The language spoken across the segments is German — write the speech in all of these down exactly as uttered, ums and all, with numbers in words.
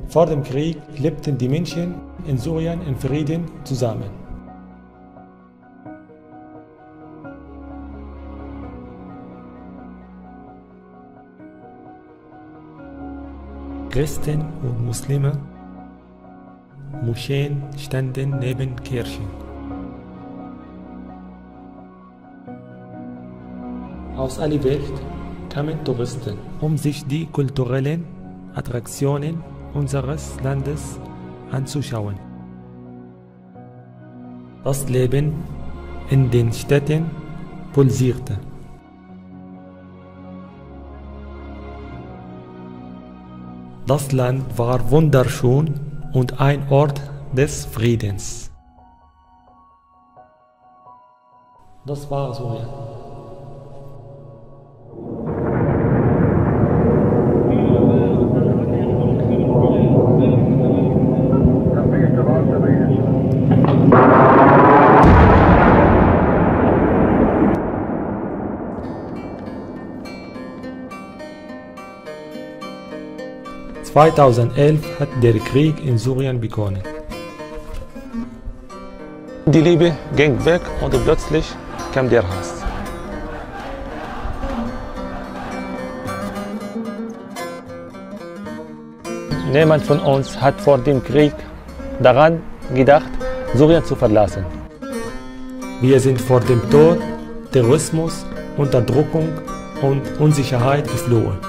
Vor dem Krieg lebten die Menschen in Syrien in Frieden zusammen. Christen und Muslime, Moscheen standen neben Kirchen. Aus aller Welt kamen Touristen, um sich die kulturellen Attraktionen unseres Landes anzuschauen. Das Leben in den Städten pulsierte. Das Land war wunderschön und ein Ort des Friedens. Das war Syrien. zweitausendelf hat der Krieg in Syrien begonnen. Die Liebe ging weg und plötzlich kam der Hass. Niemand von uns hat vor dem Krieg daran gedacht, Syrien zu verlassen. Wir sind vor dem Tod, Terrorismus, Unterdrückung und Unsicherheit geflohen.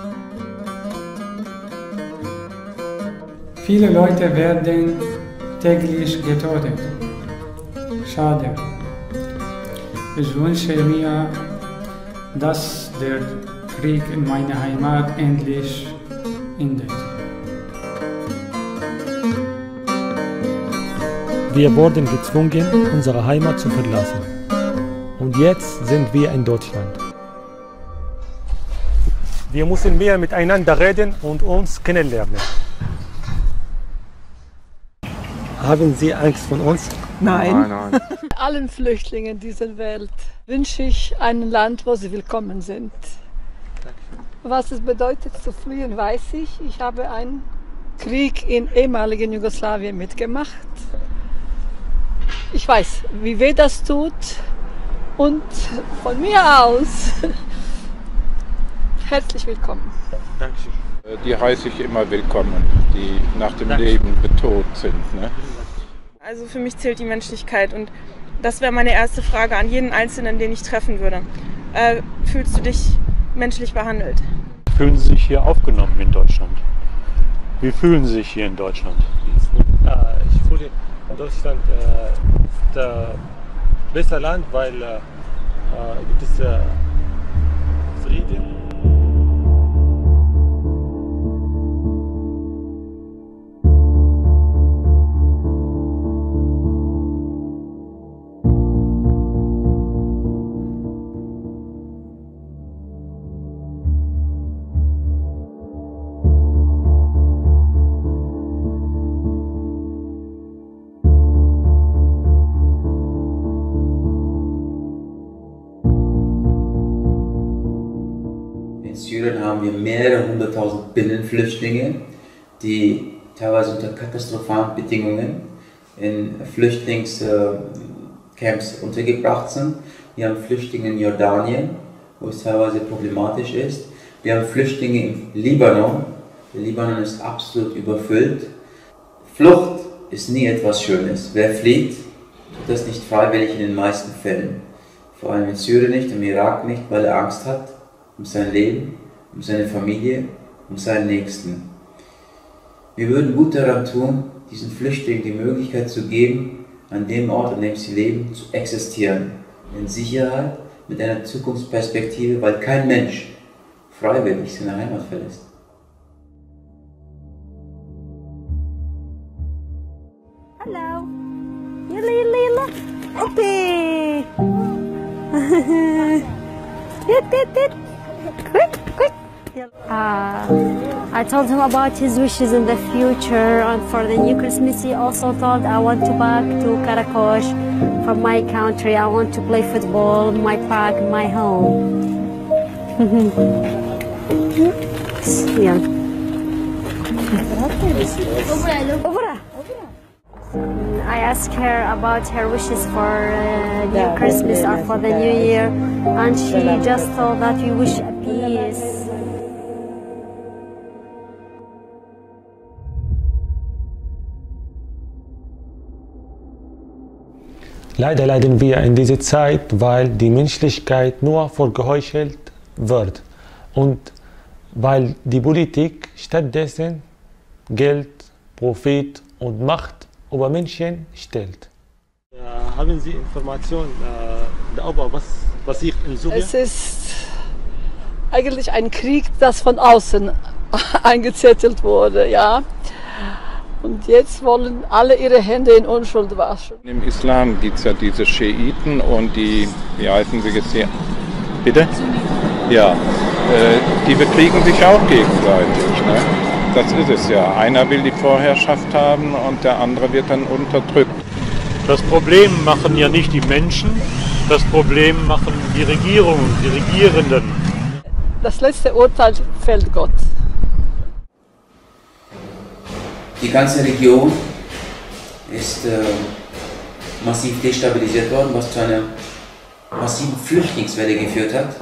Viele Leute werden täglich getötet. Schade. Ich wünsche mir, dass der Krieg in meiner Heimat endlich endet. Wir wurden gezwungen, unsere Heimat zu verlassen. Und jetzt sind wir in Deutschland. Wir müssen mehr miteinander reden und uns kennenlernen. Haben Sie Angst vor uns? Nein. Nein, nein. Allen Flüchtlingen dieser Welt wünsche ich ein Land, wo sie willkommen sind. Was es bedeutet zu fliehen, weiß ich. Ich habe einen Krieg in ehemaligen Jugoslawien mitgemacht. Ich weiß, wie weh das tut. Und von mir aus herzlich willkommen. Dankeschön. Die heiße ich immer willkommen, die nach dem Danke. Leben bedroht sind. Ne? Also für mich zählt die Menschlichkeit und das wäre meine erste Frage an jeden Einzelnen, den ich treffen würde. Äh, fühlst du dich menschlich behandelt? Fühlen Sie sich hier aufgenommen in Deutschland? Wie fühlen Sie sich hier in Deutschland? Ich fühle Deutschland äh, ist ein besseres Land, weil äh, gibt es äh, Frieden. In Syrien haben wir mehrere hunderttausend Binnenflüchtlinge, die teilweise unter katastrophalen Bedingungen in Flüchtlingscamps untergebracht sind. Wir haben Flüchtlinge in Jordanien, wo es teilweise problematisch ist. Wir haben Flüchtlinge im Libanon. Der Libanon ist absolut überfüllt. Flucht ist nie etwas Schönes. Wer flieht, tut das nicht freiwillig in den meisten Fällen. Vor allem in Syrien nicht, im Irak nicht, weil er Angst hat um sein Leben, um seine Familie, um seinen Nächsten. Wir würden gut daran tun, diesen Flüchtlingen die Möglichkeit zu geben, an dem Ort, an dem sie leben, zu existieren. In Sicherheit, mit einer Zukunftsperspektive, weil kein Mensch freiwillig seine Heimat verlässt. Hello. Yilla yilla. Okay. Dit dit dit. Quick quick. Uh, I told him about his wishes in the future and for the new Christmas. He also told I want to back to Karakosh from my country. I want to play football, my park, my home. Yeah. I asked her about her wishes for uh, new Christmas or for the New Year, and she just told that we wish a peace. Leider leiden wir in dieser Zeit, weil die Menschlichkeit nur vorgeheuchelt wird und weil die Politik stattdessen Geld, Profit und Macht über Menschen stellt. Äh, haben Sie Informationen äh, darüber, was passiert in Syrien? Es ist eigentlich ein Krieg, das von außen eingezettelt wurde, ja. Und jetzt wollen alle ihre Hände in Unschuld waschen. Im Islam gibt es ja diese Schiiten und die, wie heißen sie jetzt hier? Bitte? Ja, äh, die bekriegen sich auch gegenseitig. Ne? Das ist es ja. Einer will die Vorherrschaft haben und der andere wird dann unterdrückt. Das Problem machen ja nicht die Menschen, das Problem machen die Regierungen, die Regierenden. Das letzte Urteil fällt Gott. Die ganze Region ist äh, massiv destabilisiert worden, was zu einer massiven Flüchtlingswelle geführt hat.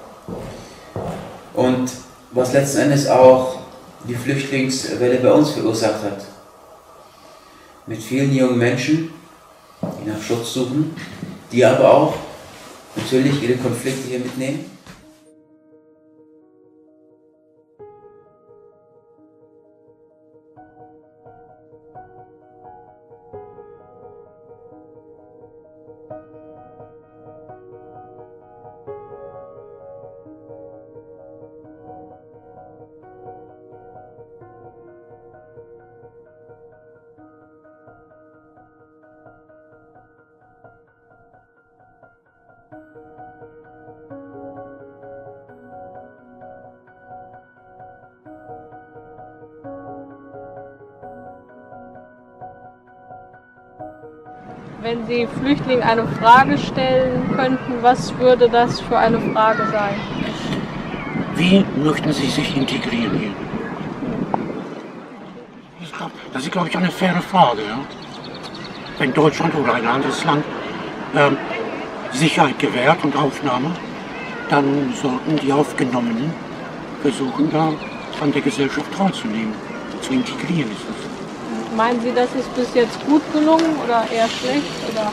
Und was letzten Endes auch die Flüchtlingswelle bei uns verursacht hat. Mit vielen jungen Menschen, die nach Schutz suchen, die aber auch natürlich ihre Konflikte hier mitnehmen. Wenn Sie Flüchtlingen eine Frage stellen könnten, was würde das für eine Frage sein? Wie möchten Sie sich integrieren hier? Ich glaub, das ist, glaube ich, eine faire Frage. Ja? Wenn Deutschland oder ein anderes Land ähm, Sicherheit gewährt und Aufnahme, dann sollten die Aufgenommenen versuchen, da an der Gesellschaft teilzunehmen. Zu integrieren ist das. Meinen Sie, das ist bis jetzt gut gelungen oder eher schlecht? Oder?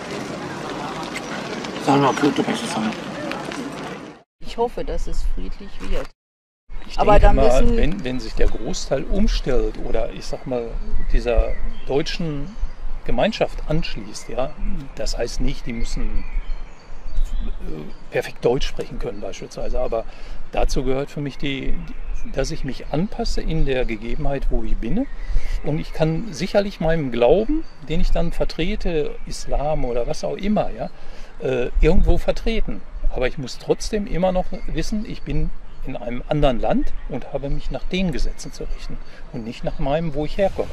Sagen wir, könnte besser sein. Ich hoffe, dass es friedlich wird. Ich Aber denke da mal, müssen wenn, wenn sich der Großteil umstellt oder ich sag mal dieser deutschen Gemeinschaft anschließt, ja, das heißt nicht, die müssen perfekt Deutsch sprechen können beispielsweise, aber dazu gehört für mich die, dass ich mich anpasse in der Gegebenheit, wo ich bin. Und ich kann sicherlich meinem Glauben, den ich dann vertrete, Islam oder was auch immer, ja, äh, irgendwo vertreten. Aber ich muss trotzdem immer noch wissen, ich bin in einem anderen Land und habe mich nach den Gesetzen zu richten und nicht nach meinem, wo ich herkomme.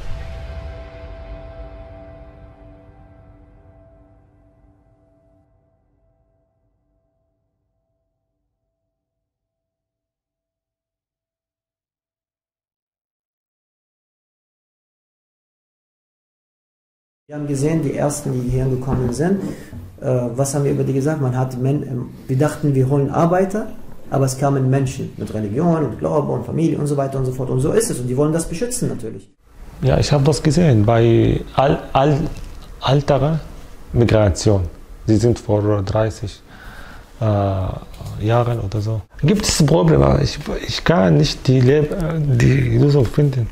Wir haben gesehen, die ersten, die hierher gekommen sind, äh, was haben wir über die gesagt? Man hat Men wir dachten, wir holen Arbeiter, aber es kamen Menschen mit Religion und Glaube und Familie und so weiter und so fort. Und so ist es. Und die wollen das beschützen natürlich. Ja, ich habe das gesehen bei all, all, älterer Migration. Sie sind vor dreißig äh, Jahren oder so. Gibt es Probleme? Ich, ich kann nicht die, die Lösung finden.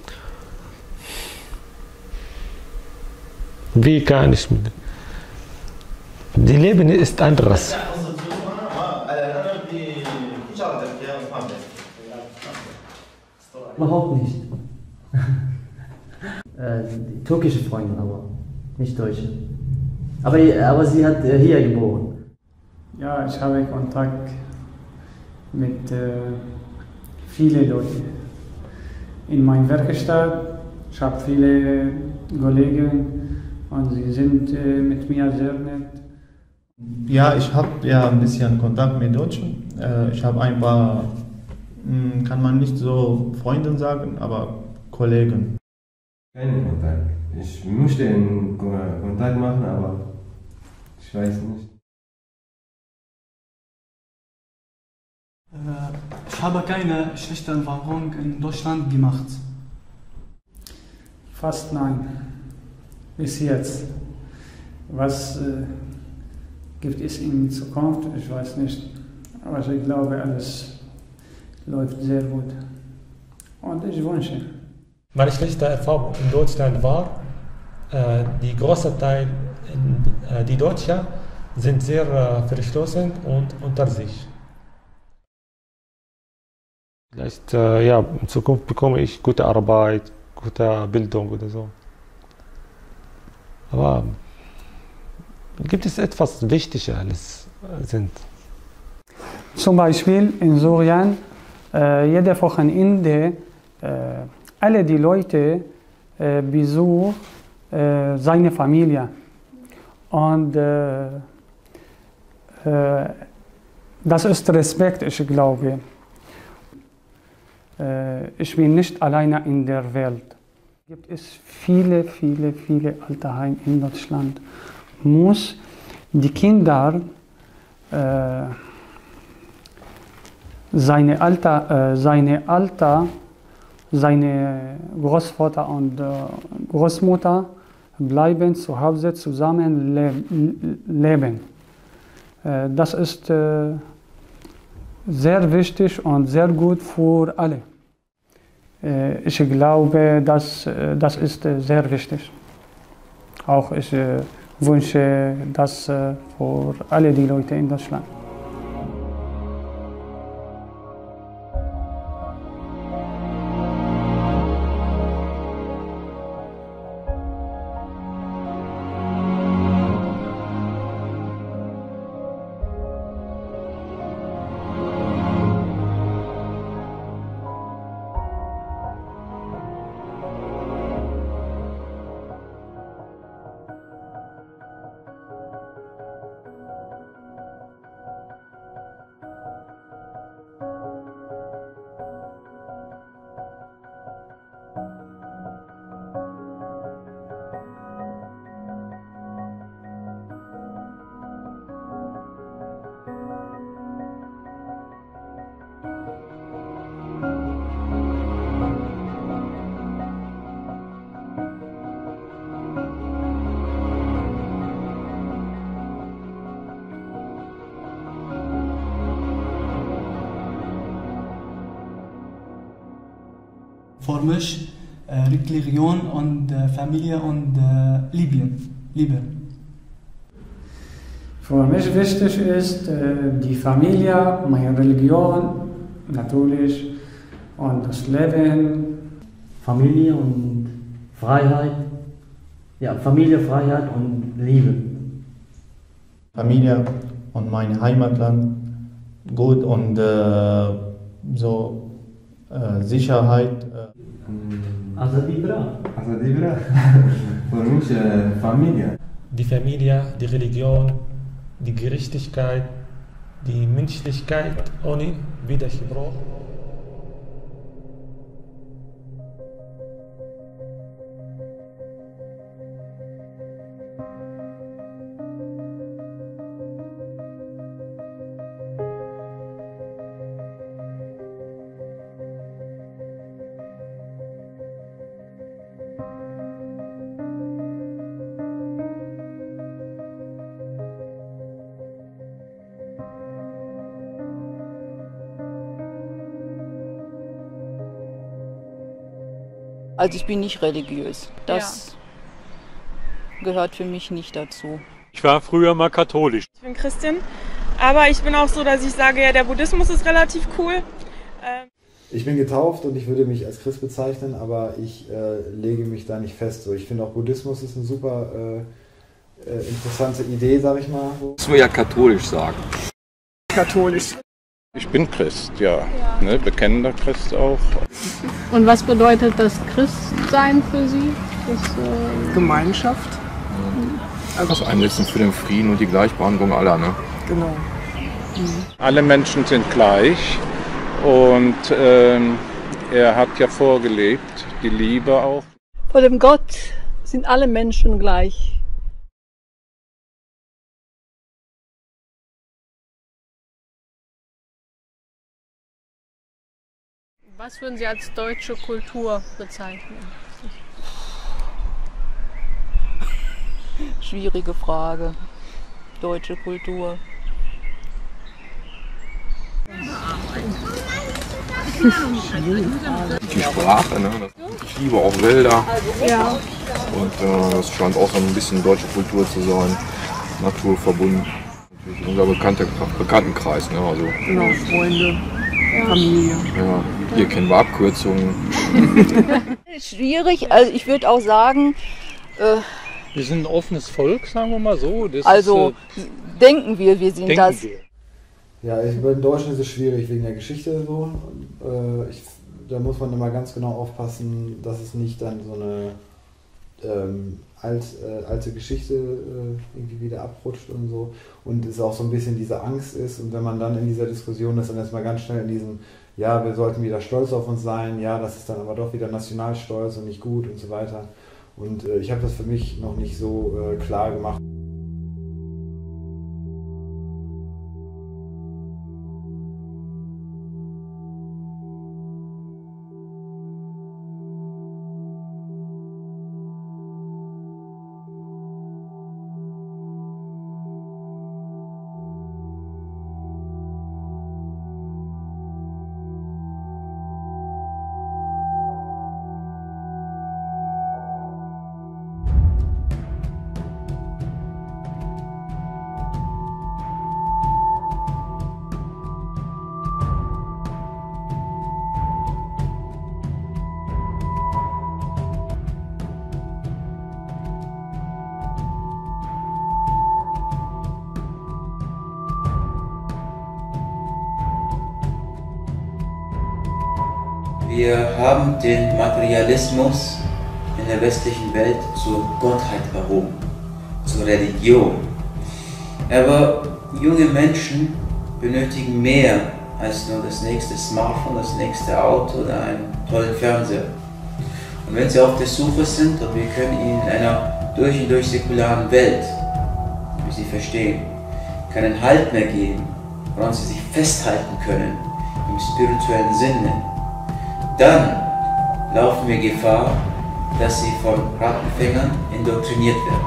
Wie kann ich mit? Die Leben ist anderes. Überhaupt nicht. äh, türkische Freundin, aber nicht deutsche. Aber, aber sie hat äh, hier geboren. Ja, ich habe Kontakt mit äh, vielen Leuten. In meiner Werkstatt, ich habe viele Kollegen und sie sind äh, mit mir sehr nett. Ja, ich habe ja ein bisschen Kontakt mit Deutschen. Äh, ich habe ein paar, mh, kann man nicht so Freunde sagen, aber Kollegen. Keinen Kontakt. Ich möchte einen Kontakt machen, aber ich weiß nicht. Ich habe keine schlechte Erfahrung in Deutschland gemacht. Fast nein. Bis jetzt. Was äh, gibt es in Zukunft? Ich weiß nicht. Aber ich glaube, alles läuft sehr gut. Und ich wünsche. Meine schlechte Erfahrung in Deutschland war, äh, die große Teil, äh, die Deutschen sind sehr äh, verschlossen und unter sich. Vielleicht, äh, ja, in Zukunft bekomme ich gute Arbeit, gute Bildung oder so. Aber gibt es etwas Wichtigeres sind? Zum Beispiel in Syrien, äh, jede Wochenende, äh, alle die Leute äh, besuchen äh, seine Familie. Und äh, äh, das ist Respekt, ich glaube. Äh, ich bin nicht alleine in der Welt. Gibt es viele, viele, viele Alterheime in Deutschland. Muss die Kinder äh, seine Alter, äh, seine Alter, seine Großvater und äh, Großmutter bleiben zu Hause zusammen le leben. Äh, das ist äh, sehr wichtig und sehr gut für alle. Äh, ich glaube, das, äh, das ist äh, sehr wichtig. Auch ich äh, wünsche das äh, für alle die Leute in Deutschland. Für mich äh, Religion und äh, Familie und äh, Liebe. Liebe. Für mich wichtig ist äh, die Familie, meine Religion natürlich und das Leben. Familie und Freiheit. Ja, Familie, Freiheit und Liebe. Familie und mein Heimatland gut und äh, so äh, Sicherheit. Asadibra. Asadibra. Für mich äh, Familie. Die Familie, die Religion, die Gerechtigkeit, die Menschlichkeit ohne Widerspruch. Also ich bin nicht religiös. Das ja. gehört für mich nicht dazu. Ich war früher mal katholisch. Ich bin Christin, aber ich bin auch so, dass ich sage, ja, der Buddhismus ist relativ cool. Ähm ich bin getauft und ich würde mich als Christ bezeichnen, aber ich äh, lege mich da nicht fest. So, ich finde auch Buddhismus ist eine super äh, äh, interessante Idee, sag ich mal. Das will ja katholisch sagen. Katholisch. Ich bin Christ, ja. ja. Ne, bekennender Christ auch. Und was bedeutet das Christsein für Sie? Das, äh Gemeinschaft. Also das Einsetzen für den Frieden und die Gleichbehandlung aller, ne? Genau. Mhm. Alle Menschen sind gleich und ähm, er hat ja vorgelebt, die Liebe auch. Vor dem Gott sind alle Menschen gleich. Was würden Sie als deutsche Kultur bezeichnen? Schwierige Frage. Deutsche Kultur. Die Sprache, ne? Ich liebe auch Wälder. Ja. Und äh, das scheint auch so ein bisschen deutsche Kultur zu sein. Naturverbunden. Natürlich unser bekannter Bekanntenkreis, ne? Also, Genau, Freunde, Familie. ja, hier kennen wir Abkürzungen. Schwierig, also ich würde auch sagen, äh, Wir sind ein offenes Volk, sagen wir mal so. Das also ist, äh, denken wir, wir sind denken das. wir. Ja, ich, bei den Deutschen ist es schwierig wegen der Geschichte so. Äh, ich, da muss man immer ganz genau aufpassen, dass es nicht dann so eine ähm, alt, äh, alte Geschichte äh, irgendwie wieder abrutscht und so. Und es auch so ein bisschen diese Angst ist. Und wenn man dann in dieser Diskussion ist, dann erstmal ganz schnell in diesem, ja, wir sollten wieder stolz auf uns sein, ja, das ist dann aber doch wieder Nationalstolz und nicht gut und so weiter. Und äh, ich habe das für mich noch nicht so äh, klar gemacht. Wir haben den Materialismus in der westlichen Welt zur Gottheit erhoben, zur Religion. Aber junge Menschen benötigen mehr als nur das nächste Smartphone, das nächste Auto oder einen tollen Fernseher. Und wenn sie auf der Suche sind und wir können ihnen in einer durch und durch säkularen Welt, wie sie verstehen, keinen Halt mehr geben, woran sie sich festhalten können im spirituellen Sinne, dann laufen wir Gefahr, dass sie von Rattenfängern indoktriniert werden.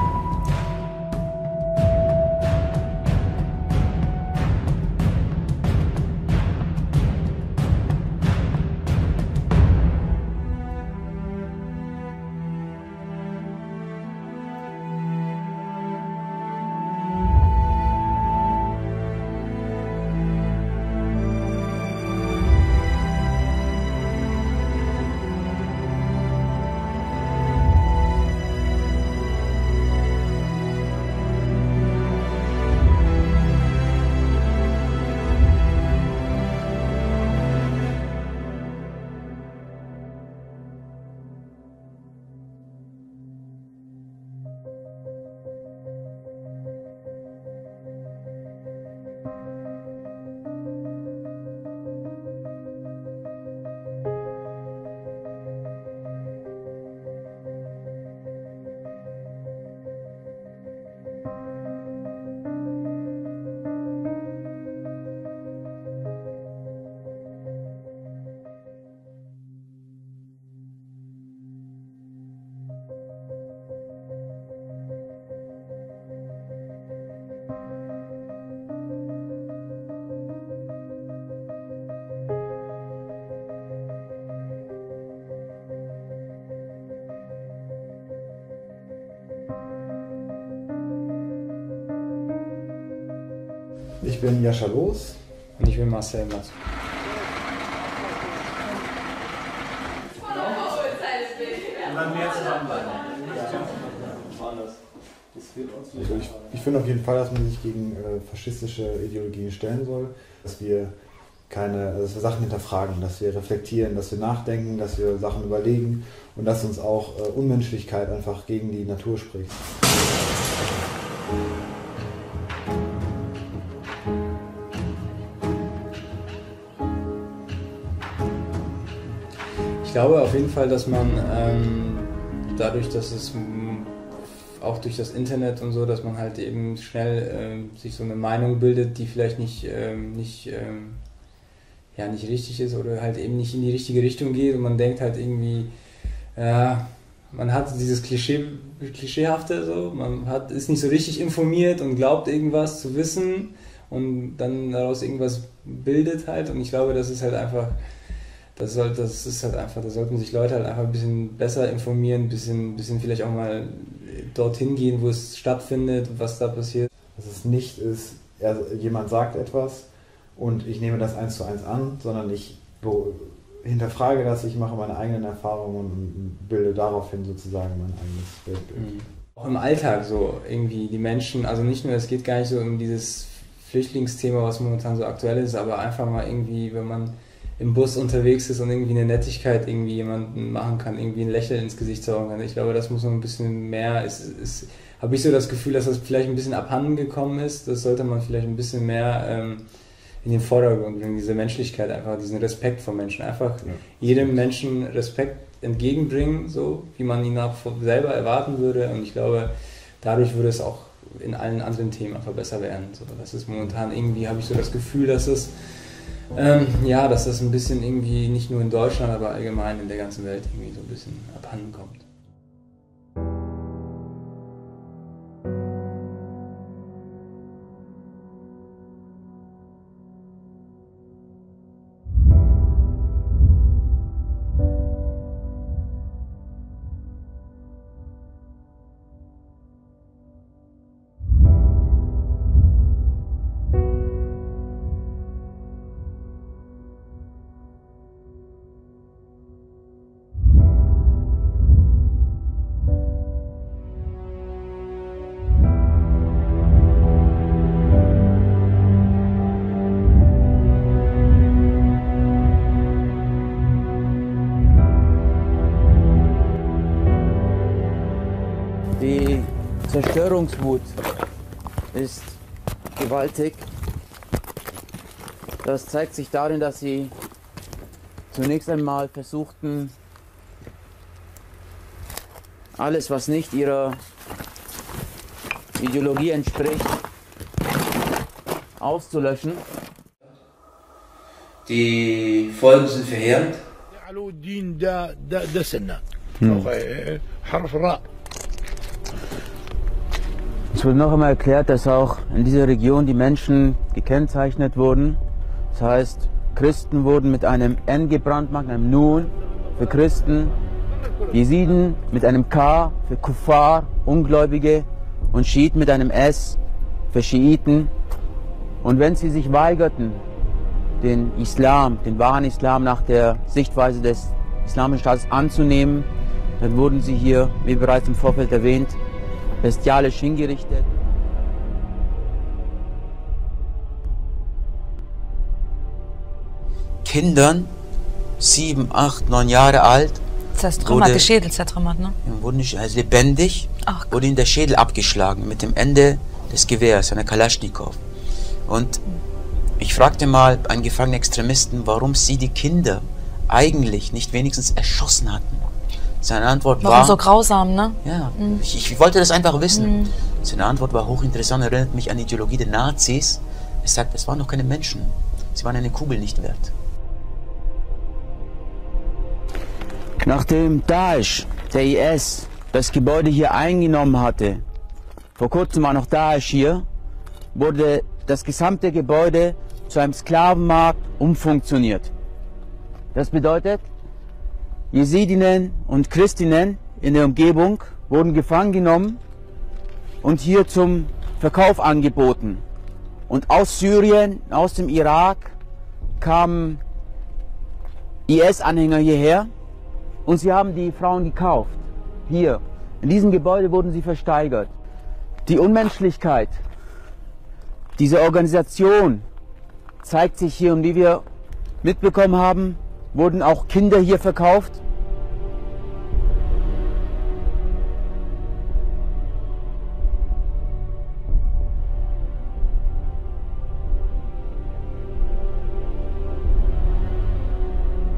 Ich bin Jascha Loos. Und ich bin Marcel Matz. Also ich, ich finde auf jeden Fall, dass man sich gegen äh, faschistische Ideologien stellen soll, dass wir keine, also dass wir Sachen hinterfragen, dass wir reflektieren, dass wir nachdenken, dass wir Sachen überlegen und dass uns auch äh, Unmenschlichkeit einfach gegen die Natur spricht. glaube auf jeden Fall, dass man ähm, dadurch, dass es auch durch das Internet und so, dass man halt eben schnell ähm, sich so eine Meinung bildet, die vielleicht nicht, ähm, nicht, ähm, ja, nicht richtig ist oder halt eben nicht in die richtige Richtung geht und man denkt halt irgendwie, ja, man hat dieses Klischee, Klischeehafte so, man hat, ist nicht so richtig informiert und glaubt irgendwas zu wissen und dann daraus irgendwas bildet halt und ich glaube, das ist halt einfach, das, soll, das ist halt einfach, da sollten sich Leute halt einfach ein bisschen besser informieren, ein bisschen, bisschen vielleicht auch mal dorthin gehen, wo es stattfindet, was da passiert. Dass es nicht ist, er, jemand sagt etwas und ich nehme das eins zu eins an, sondern ich hinterfrage das, ich mache meine eigenen Erfahrungen und bilde daraufhin sozusagen mein eigenes Weltbild. Mhm. Auch im Alltag so irgendwie die Menschen, also nicht nur, es geht gar nicht so um dieses Flüchtlingsthema, was momentan so aktuell ist, aber einfach mal irgendwie, wenn man im Bus unterwegs ist und irgendwie eine Nettigkeit irgendwie jemanden machen kann, irgendwie ein Lächeln ins Gesicht zaubern kann. Ich glaube, das muss noch ein bisschen mehr, ist, ist, habe ich so das Gefühl, dass das vielleicht ein bisschen abhanden gekommen ist. Das sollte man vielleicht ein bisschen mehr ähm, in den Vordergrund bringen, diese Menschlichkeit, einfach diesen Respekt vor Menschen. Einfach ja. jedem Menschen Respekt entgegenbringen, so wie man ihn auch selber erwarten würde. Und ich glaube, dadurch würde es auch in allen anderen Themen einfach besser werden. So, das ist momentan irgendwie, habe ich so das Gefühl, dass es Ähm, ja, dass das ein bisschen irgendwie nicht nur in Deutschland, aber allgemein in der ganzen Welt irgendwie so ein bisschen abhanden kommt. Die Zerstörungswut ist gewaltig. Das zeigt sich darin, dass sie zunächst einmal versuchten, alles, was nicht ihrer Ideologie entspricht, auszulöschen. Die Folgen sind verheerend. Hm. Es wurde noch einmal erklärt, dass auch in dieser Region die Menschen gekennzeichnet wurden. Das heißt, Christen wurden mit einem N gebrandmarkt, einem Nun für Christen, Jesiden mit einem K für Kuffar, Ungläubige und Schiiten mit einem S für Schiiten. Und wenn sie sich weigerten, den Islam, den wahren Islam nach der Sichtweise des Islamischen Staates anzunehmen, dann wurden sie hier, wie bereits im Vorfeld erwähnt, bestialisch hingerichtet. Kindern, sieben, acht, neun Jahre alt, zertrümmert, der Schädel zertrümmert, ne? Wurden nicht, also lebendig, Ach, wurde ihnen der Schädel abgeschlagen mit dem Ende des Gewehrs, einer Kalaschnikow. Und ich fragte mal einen gefangenen Extremisten, warum sie die Kinder eigentlich nicht wenigstens erschossen hatten. Seine Antwort Warum war... so grausam, ne? Ja, mhm. ich, ich wollte das einfach wissen. Mhm. Seine Antwort war hochinteressant, erinnert mich an die Ideologie der Nazis. Er sagt, es waren noch keine Menschen. Sie waren eine Kugel nicht wert. Nachdem Daesh, der I S, das Gebäude hier eingenommen hatte, vor kurzem war noch Daesh hier, wurde das gesamte Gebäude zu einem Sklavenmarkt umfunktioniert. Das bedeutet, Jesidinnen und Christinnen in der Umgebung wurden gefangen genommen und hier zum Verkauf angeboten. Und aus Syrien, aus dem Irak kamen I S-Anhänger hierher und sie haben die Frauen gekauft. Hier, in diesem Gebäude wurden sie versteigert. Die Unmenschlichkeit dieser Organisation zeigt sich hier, und wie wir mitbekommen haben, wurden auch Kinder hier verkauft.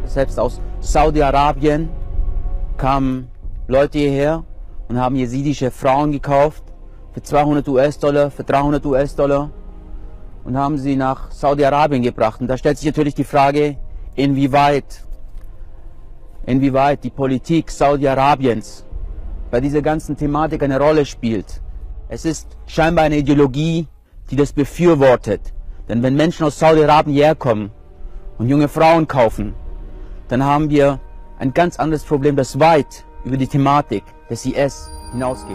Selbst aus Saudi-Arabien kamen Leute hierher und haben jesidische Frauen gekauft für zweihundert US-Dollar, für dreihundert US-Dollar und haben sie nach Saudi-Arabien gebracht. Und da stellt sich natürlich die Frage, inwieweit, inwieweit die Politik Saudi-Arabiens bei dieser ganzen Thematik eine Rolle spielt. Es ist scheinbar eine Ideologie, die das befürwortet. Denn wenn Menschen aus Saudi-Arabien herkommen und junge Frauen kaufen, dann haben wir ein ganz anderes Problem, das weit über die Thematik des I S hinausgeht.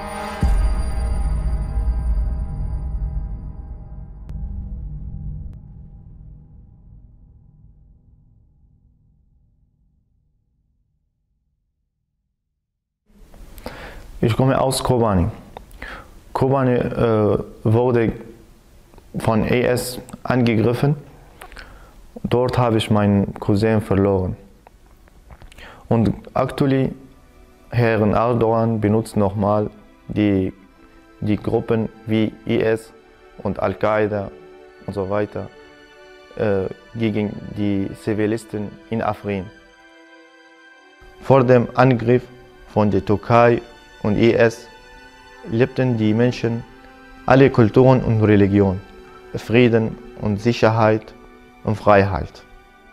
Ich komme aus Kobani. Kobani äh, wurde von I S angegriffen. Dort habe ich meinen Cousin verloren. Und aktuell Herrn Erdogan benutzt nochmal die, die Gruppen wie I S und Al-Qaida und so weiter äh, gegen die Zivilisten in Afrin. Vor dem Angriff von der Türkei und I S lebten die Menschen alle Kulturen und Religionen, Frieden und Sicherheit und Freiheit.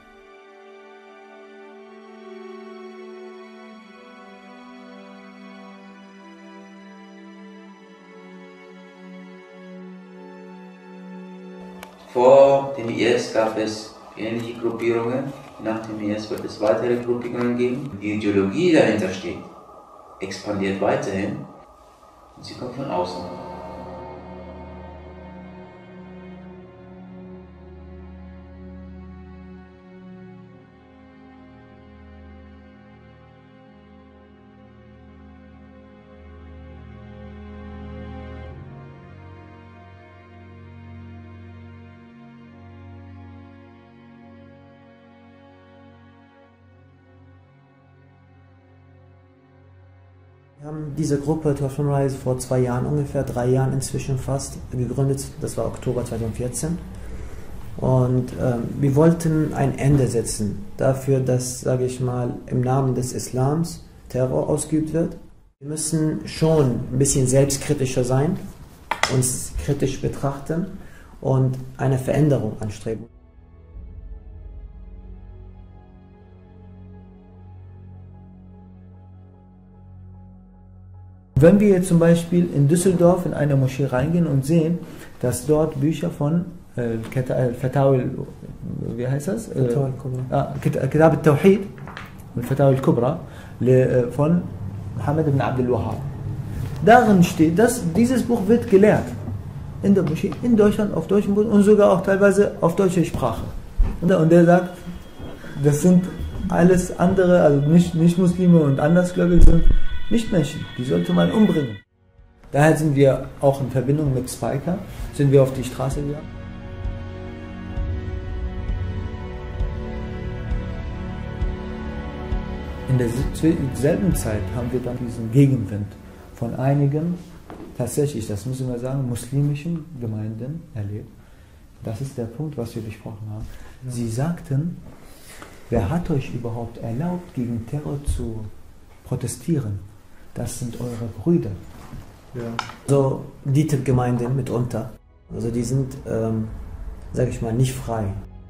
Vor dem I S gab es ähnliche Gruppierungen, nach dem I S wird es weitere Gruppierungen geben. Die Ideologie dahinter steht, expandiert weiterhin und sie kommt von außen. Wir haben diese Gruppe Torch Rise vor zwei Jahren, ungefähr drei Jahren inzwischen fast, gegründet. Das war Oktober zweitausendvierzehn. Und ähm, wir wollten ein Ende setzen dafür, dass, sage ich mal, im Namen des Islams Terror ausgeübt wird. Wir müssen schon ein bisschen selbstkritischer sein, uns kritisch betrachten und eine Veränderung anstreben. Wenn wir jetzt zum Beispiel in Düsseldorf in eine Moschee reingehen und sehen, dass dort Bücher von äh, Fatawa, wie heißt das? Fatawa al-Kubra. Kitab al-Tawhid und Fatawa al-Kubra von Muhammad ibn Abdul Wahhab. Darin steht, dass dieses Buch wird gelehrt in der Moschee, in Deutschland, auf deutschem Boden und sogar auch teilweise auf deutscher Sprache. Und er sagt, das sind alles andere, also nicht, nicht Muslime und Andersgläubige sind Nichtmenschen, die sollte man umbringen. Daher sind wir auch in Verbindung mit Spiker, sind wir auf die Straße gegangen. In derselben Zeit haben wir dann diesen Gegenwind von einigen, tatsächlich, das müssen wir sagen, muslimischen Gemeinden erlebt. Das ist der Punkt, was wir besprochen haben. Sie sagten, wer hat euch überhaupt erlaubt, gegen Terror zu protestieren? Das sind eure Brüder. Ja. So die Tippgemeinden mitunter. Also die sind, ähm, sage ich mal, nicht frei.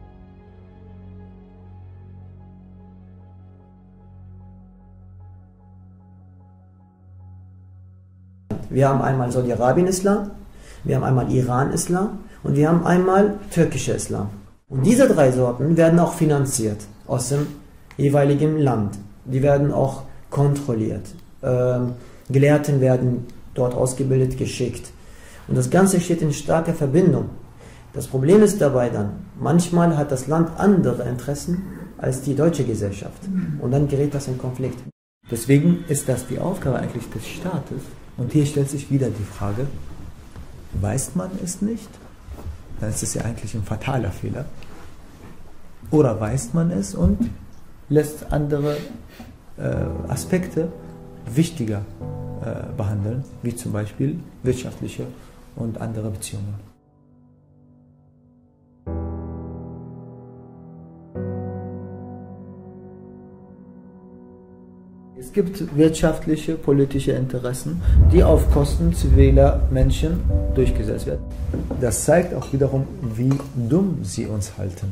Wir haben einmal Saudi-Arabien-Islam, wir haben einmal Iran-Islam und wir haben einmal türkischer Islam. Und diese drei Sorten werden auch finanziert aus dem jeweiligen Land. Die werden auch kontrolliert. Ähm, Gelehrten werden dort ausgebildet, geschickt. Und das Ganze steht in starker Verbindung. Das Problem ist dabei dann, manchmal hat das Land andere Interessen als die deutsche Gesellschaft. Und dann gerät das in Konflikt. Deswegen ist das die Aufgabe eigentlich des Staates. Und hier stellt sich wieder die Frage, weiß man es nicht? Dann ist es ja eigentlich ein fataler Fehler. Oder weiß man es und lässt andere äh, Aspekte wichtiger äh, behandeln, wie zum Beispiel wirtschaftliche und andere Beziehungen. gibt wirtschaftliche, politische Interessen, die auf Kosten ziviler Menschen durchgesetzt werden. Das zeigt auch wiederum, wie dumm sie uns halten.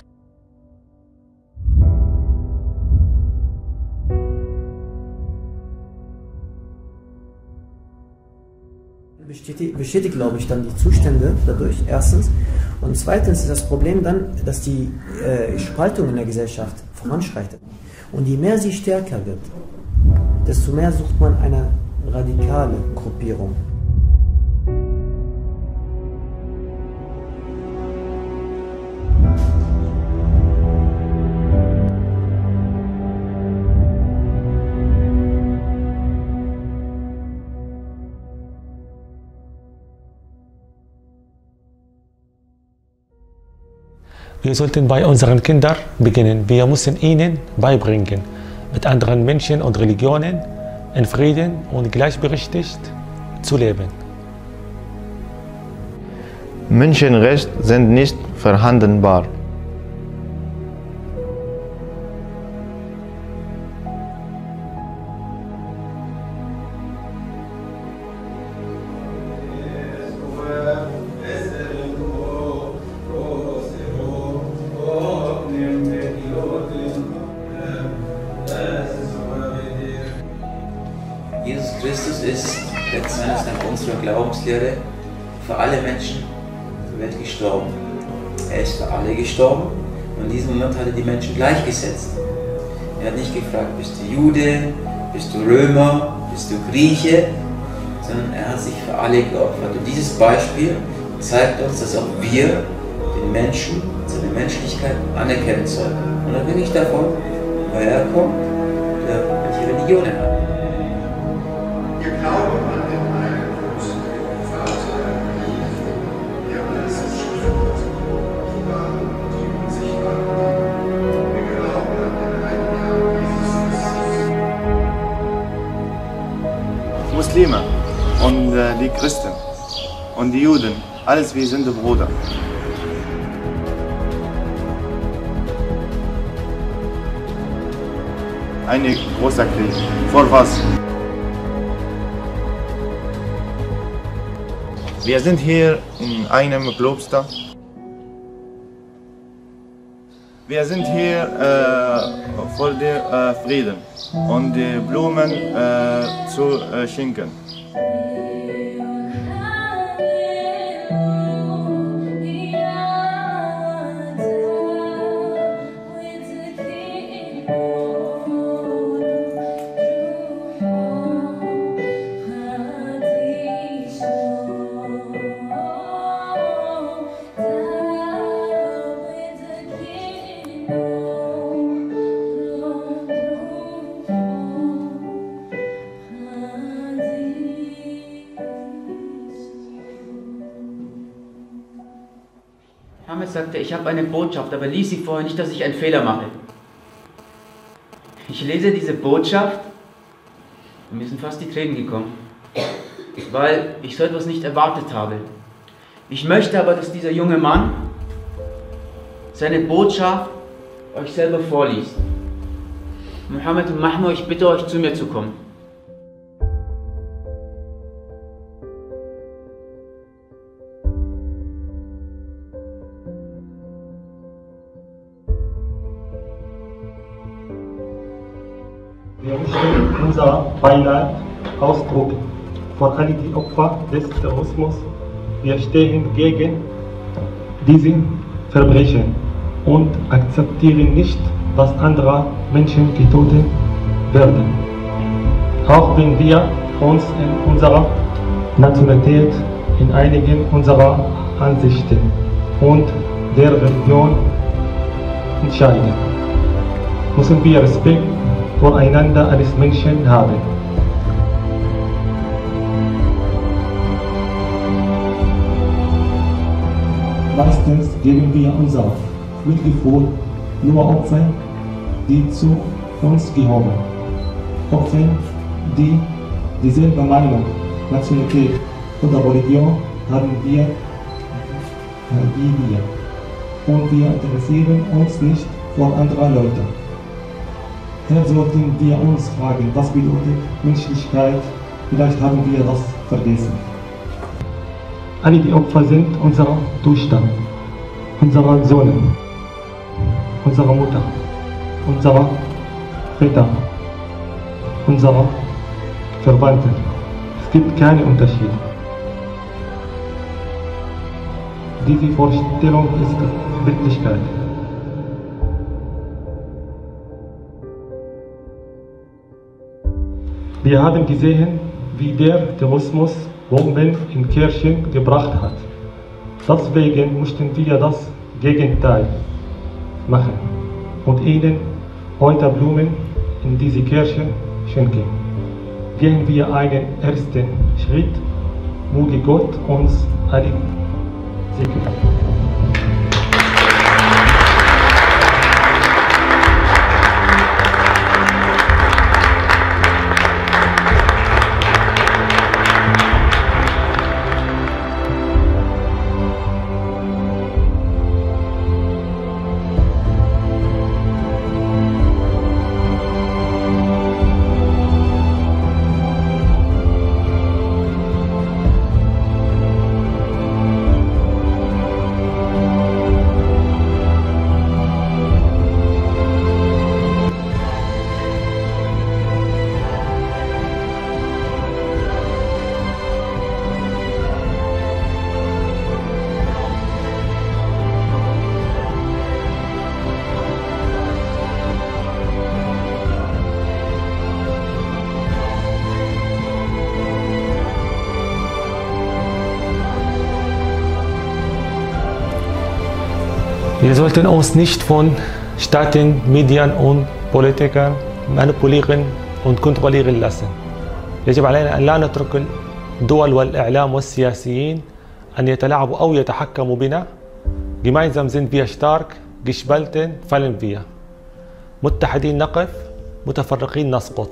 Bestätigt, bestätigt, glaube ich, dann die Zustände dadurch, erstens. Und zweitens ist das Problem dann, dass die äh, Spaltung in der Gesellschaft voranschreitet. Und je mehr sie stärker wird, desto mehr sucht man eine radikale Gruppierung. Wir sollten bei unseren Kindern beginnen. Wir müssen ihnen beibringen, mit anderen Menschen und Religionen in Frieden und gleichberechtigt zu leben. Menschenrechte sind nicht verhandelbar. Jesus Christus ist letzten Endes nach unserer Glaubenslehre für alle Menschen der Welt gestorben. Er ist für alle gestorben und in diesem Moment hat er die Menschen gleichgesetzt. Er hat nicht gefragt, bist du Jude, bist du Römer, bist du Grieche, sondern er hat sich für alle geopfert. Und dieses Beispiel zeigt uns, dass auch wir den Menschen, seine Menschlichkeit anerkennen sollten. Unabhängig davon, woher er kommt oder welche Religion er hat. Wir glauben an den einen großen Vater, der alles erschaffen hat, die wahren und die unsichtbaren Dinge. Wir glauben an den einen Herrn Jesus Christus. Muslime und äh, die Christen und die Juden, alles wir sind Brüder. Ein großer Krieg. Vor was? Wir sind hier in einem Kloster. Wir sind hier äh, für den äh, Frieden und die Blumen äh, zu äh, schenken. Mohammed sagte, ich habe eine Botschaft, aber lies sie vorher nicht, dass ich einen Fehler mache. Ich lese diese Botschaft und mir sind fast die Tränen gekommen, weil ich so etwas nicht erwartet habe. Ich möchte aber, dass dieser junge Mann seine Botschaft euch selber vorliest. Mohammed und Mahmoud, ich bitte euch, zu mir zu kommen. Wir müssen unser Beileid ausdrücken für alle die Opfer des Terrorismus. Wir stehen gegen diese Verbrechen und akzeptieren nicht, dass andere Menschen getötet werden. Auch wenn wir uns in unserer Nationalität, in einigen unserer Ansichten und der Religion entscheiden, müssen wir Respekt voreinander als Menschen haben. Meistens geben wir unser Mitgefühl nur Opfern, die zu uns gehören. Opfern, die dieselbe Meinung, Nationalität oder Religion haben wir wie wir. Und wir interessieren uns nicht für andere Leute. Dann sollten wir uns fragen, was bedeutet Menschlichkeit? Vielleicht haben wir das vergessen. Alle die Opfer sind unser Zustand, unserer Söhne, unserer Mutter, unserer Väter, unserer Verwandten. Es gibt keinen Unterschied. Diese Vorstellung ist Wirklichkeit. Wir haben gesehen, wie der Terrorismus Bomben in Kirchen gebracht hat. Deswegen mussten wir das Gegenteil machen und ihnen heute Blumen in diese Kirche schenken. Gehen wir einen ersten Schritt, möge Gott uns alle segnen. Wir sollten uns nicht von Staaten, Medien und Politikern manipulieren und kontrollieren lassen. يجب علينا أن لا نترك الدول والإعلام والسياسيين أن يتلاعبوا أو يتحكموا بنا. Gemeinsam sind wir stark, gespalten fallen wir. متحدين نقف، متفرقين نسقط.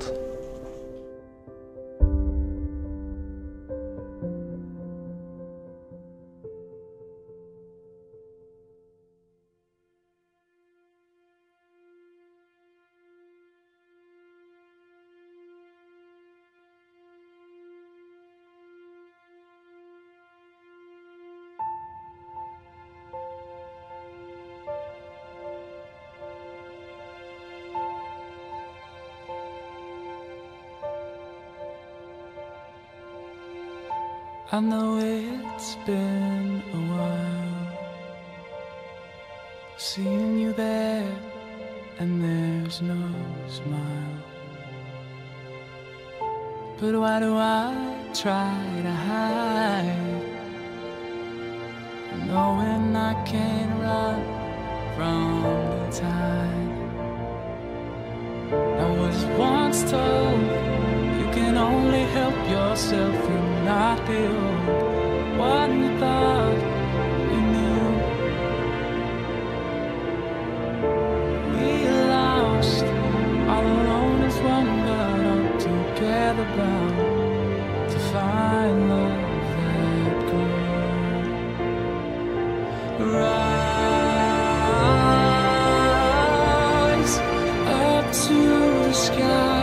I know it's been a while, seeing you there and there's no smile. But why do I try to hide, knowing I can't run from the tide? I was once told you can only help yourself and not the old what you thought you knew. We lost, all alone as one, but all together bound to find love that grew. Rise up to the sky.